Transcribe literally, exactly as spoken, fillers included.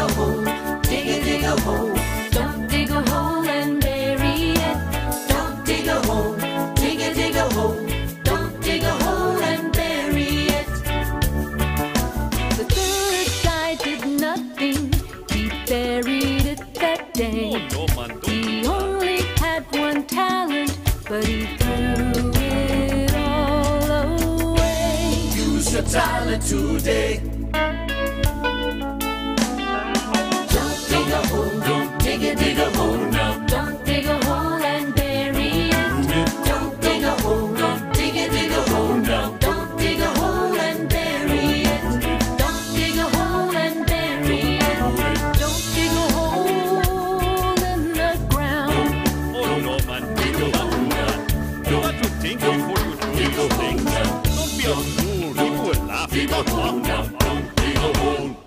a hole, dig a dig a hole. Don't dig a hole and bury it. Don't dig a hole, dig a dig a hole. Don't dig a hole and bury it. The third guy did nothing. He buried it that day. He only had one talent, but he threw it all away. Use your talent today. Don't dig a hole, don't dig a dig a hole now. Don't dig a hole and bury it. Don't dig a hole, don't dig a dig a hole now. Don't dig a hole and bury it. Don't dig a hole and bury it. Don't dig a hole in the ground. Oh no, man, dig a hole now. You have to think before you do things. Don't be a fool. People will laugh. Dig a hole now, don't dig a hole.